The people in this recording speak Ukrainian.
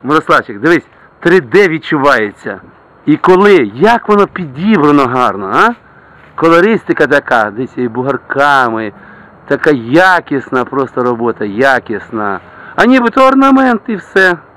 Мирославчик, дивись, 3D відчувається. І коли, як воно підібрано гарно, а? Колористика така, десь і бугарками, така якісна просто робота, якісна. А нібито орнамент і все.